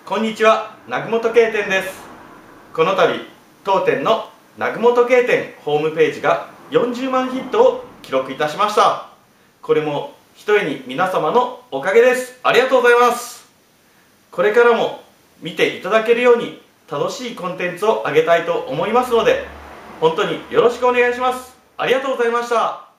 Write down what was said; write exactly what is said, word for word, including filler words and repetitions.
こんにちは、南雲時計店です。この度、当店の南雲時計店ホームページがよんじゅうまんヒットを記録いたしました。これもひとえに皆様のおかげです。ありがとうございます。これからも見ていただけるように楽しいコンテンツを上げたいと思いますので、本当によろしくお願いします。ありがとうございました。